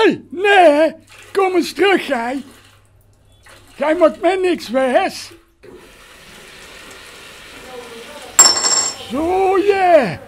Hé, nee, kom eens terug, gij. Gij maakt mij niks wijs. Zo, ja.